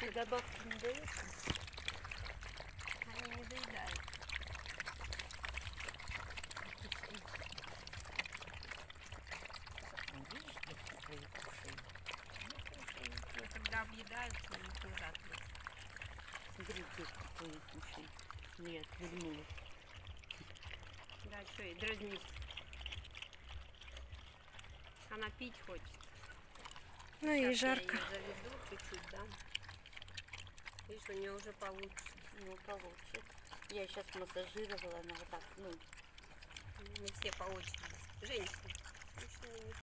Ты добавки не даешь? Они не доедают. Видишь, детки твои кушают? Ну, когда объедаются, они тоже отлично. Смотри, детки твои кушают. Ну, я отвернула. Да, что, и дразнить. Она пить хочет. Ну и Сейчас жарко. я ее заведу чуть-чуть, да. Видишь, у нее уже получше. Ну, получше. Я сейчас массажировала, она вот так, ну. Мы все по очереди. Женщины. Мужчины не